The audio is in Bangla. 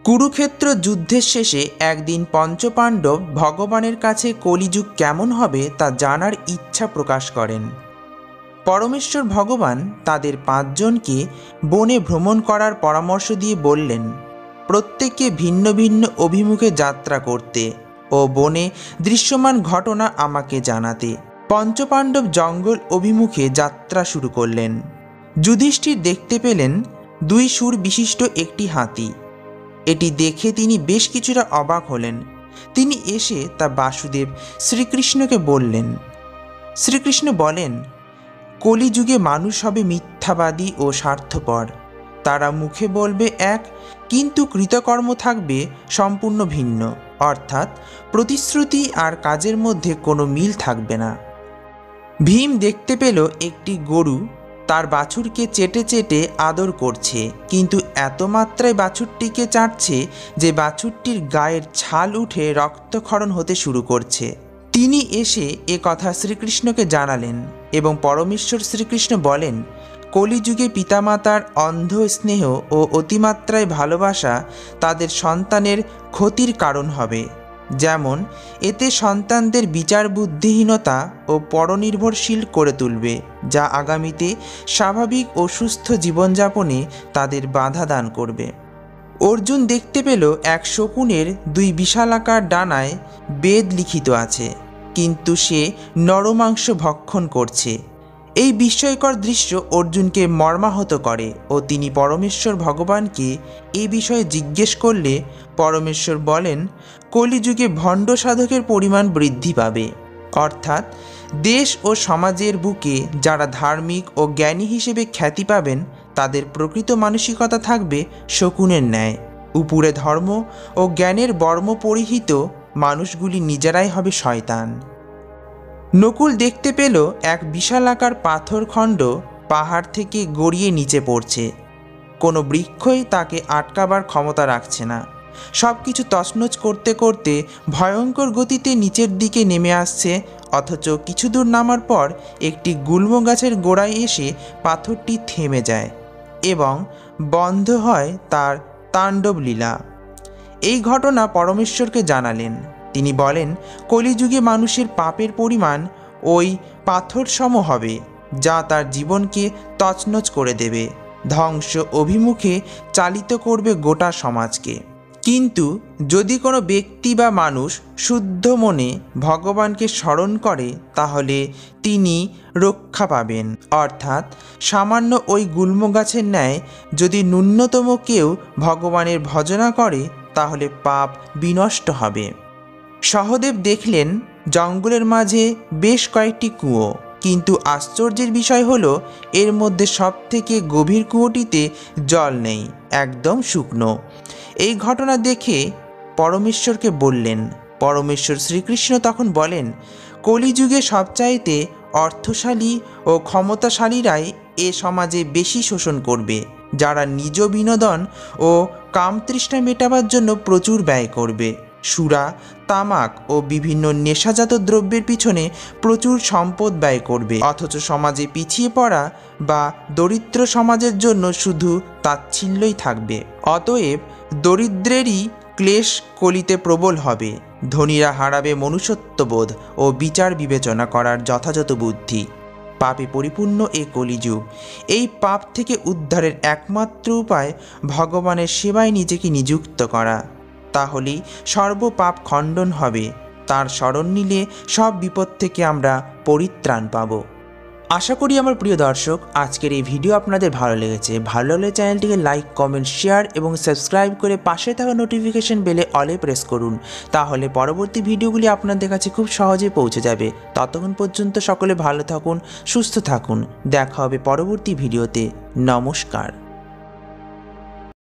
কুরুক্ষেত্র যুদ্ধের শেষে একদিন পঞ্চপাণ্ডব ভগবানের কাছে কলিযুগ কেমন হবে তা জানার ইচ্ছা প্রকাশ করেন। পরমেশ্বর ভগবান তাদের 5 জনকে বনে ভ্রমণ করার পরামর্শ দিয়ে বললেন, প্রত্যেককে ভিন্ন ভিন্ন অভিমুখে যাত্রা করতে ও বনে দৃশ্যমান ঘটনা আমাকে জানাতে। পঞ্চপাণ্ডব জঙ্গল অভিমুখে যাত্রা শুরু করলেন। যুধিষ্ঠির দেখতে পেলেন 2 শুঁড় বিশিষ্ট একটি হাতি। এটি দেখে তিনি বেশ কিছুটা অবাক হলেন। তিনি এসে তা বাসুদেব শ্রীকৃষ্ণকে বললেন। শ্রীকৃষ্ণ বলেন, কলিযুগে মানুষ হবে মিথ্যাবাদী ও স্বার্থপর। তারা মুখে বলবে এক, কিন্তু কৃতকর্ম থাকবে সম্পূর্ণ ভিন্ন, অর্থাৎ প্রতিশ্রুতি আর কাজের মধ্যে কোনো মিল থাকবে না। ভীম দেখতে পেল একটি গরু তার বাছুরকে চেটে চেটে আদর করছে, কিন্তু এত মাত্রায় বাছুরটিকে চাটছে যে বাছুরটির গায়ের ছাল উঠে রক্তক্ষরণ হতে শুরু করছে। তিনি এসে এ কথা শ্রীকৃষ্ণকে জানালেন এবং পরমেশ্বর শ্রীকৃষ্ণ বলেন, কলিযুগে পিতামাতার অন্ধ স্নেহ ও অতিমাত্রায় ভালোবাসা তাদের সন্তানের ক্ষতির কারণ হবে। যেমন এতে সন্তানদের বিচার বুদ্ধিহীনতা ও পরনির্ভরশীল করে তুলবে, যা আগামীতে স্বাভাবিক ও সুস্থ জীবনযাপনে তাদের বাধা দান করবে। অর্জুন দেখতে পেল এক শকুনের 2 বিশালাকার ডানায় বেদ লিখিত আছে, কিন্তু সে নরমাংস ভক্ষণ করছে। এই বিস্ময়কর দৃশ্য অর্জুনকে মর্মাহত করে ও তিনি পরমেশ্বর ভগবানকে এই বিষয়ে জিজ্ঞেস করলে পরমেশ্বর বলেন, কলিযুগে ভণ্ড সাধকের পরিমাণ বৃদ্ধি পাবে, অর্থাৎ দেশ ও সমাজের বুকে যারা ধার্মিক ও জ্ঞানী হিসেবে খ্যাতি পাবেন তাদের প্রকৃত মানসিকতা থাকবে শকুনের ন্যায়। উপরে ধর্ম ও জ্ঞানের বর্ম পরিহিত মানুষগুলি নিজেরাই হবে শয়তান। নকুল দেখতে পেল এক বিশালাকার পাথরখণ্ড পাহাড় থেকে গড়িয়ে নিচে পড়ছে। কোনো বৃক্ষই তাকে আটকাবার ক্ষমতা রাখছে না। সব কিছু তছনছ করতে করতে ভয়ঙ্কর গতিতে নিচের দিকে নেমে আসছে, অথচ কিছু দূর নামার পর একটি গুল্ম গাছের গোড়ায় এসে পাথরটি থেমে যায় এবং বন্ধ হয় তার তাণ্ডব লীলা। এই ঘটনা পরমেশ্বরকে জানালেন। তিনি বলেন, কলিযুগে মানুষের পাপের পরিমাণ ওই পাথর সম হবে, যা তার জীবনকে তছনছ করে দেবে, ধ্বংস অভিমুখে চালিত করবে গোটা সমাজকে। কিন্তু যদি কোনো ব্যক্তি বা মানুষ শুদ্ধ মনে ভগবানকে স্মরণ করে তাহলে তিনি রক্ষা পাবেন, অর্থাৎ সামান্য ওই গুল্ম গাছের ন্যায় যদি ন্যূনতম কেউ ভগবানের ভজনা করে তাহলে পাপ বিনষ্ট হবে। সহদেব দেখলেন জঙ্গলের মাঝে বেশ কয়েকটি কুয়ো, কিন্তু আশ্চর্যের বিষয় হলো এর মধ্যে সবথেকে গভীর কুয়োটিতে জল নেই, একদম শুকনো। এই ঘটনা দেখে পরমেশ্বরকে বললেন। পরমেশ্বর শ্রীকৃষ্ণ তখন বলেন, কলিযুগে সবচাইতে অর্থশালী ও ক্ষমতাশালীরাই এ সমাজে বেশি শোষণ করবে, যারা নিজ বিনোদন ও কামতৃষ্ণা মেটাবার জন্য প্রচুর ব্যয় করবে। সুরা, তামাক ও বিভিন্ন নেশাজাত দ্রব্যের পিছনে প্রচুর সম্পদ ব্যয় করবে, অথচ সমাজে পিছিয়ে পড়া বা দরিদ্র সমাজের জন্য শুধু তাচ্ছিল্যই থাকবে। অতএব দরিদ্রেরই ক্লেশ কলিতে প্রবল হবে। ধনীরা হারাবে মনুষ্যত্ববোধ ও বিচার বিবেচনা করার যথাযথ বুদ্ধি। পাপে পরিপূর্ণ এ কলিযুগ। এই পাপ থেকে উদ্ধারের একমাত্র উপায় ভগবানের সেবায় নিজেকে নিযুক্ত করা। তাহলেই সর্বপাপ খণ্ডন হবে। তার শরণ নিলে সব বিপদ থেকে আমরা পরিত্রাণ পাব। আশা করি আমার প্রিয় দর্শক আজকের এই ভিডিও আপনাদের ভালো লেগেছে। ভালো লাগলে চ্যানেলটিকে লাইক, কমেন্ট, শেয়ার এবং সাবস্ক্রাইব করে পাশে থাকা নোটিফিকেশন বেলে অলে প্রেস করুন। তাহলে পরবর্তী ভিডিওগুলি আপনাদের কাছে খুব সহজে পৌঁছে যাবে। ততক্ষণ পর্যন্ত সকলে ভালো থাকুন, সুস্থ থাকুন। দেখা হবে পরবর্তী ভিডিওতে। নমস্কার।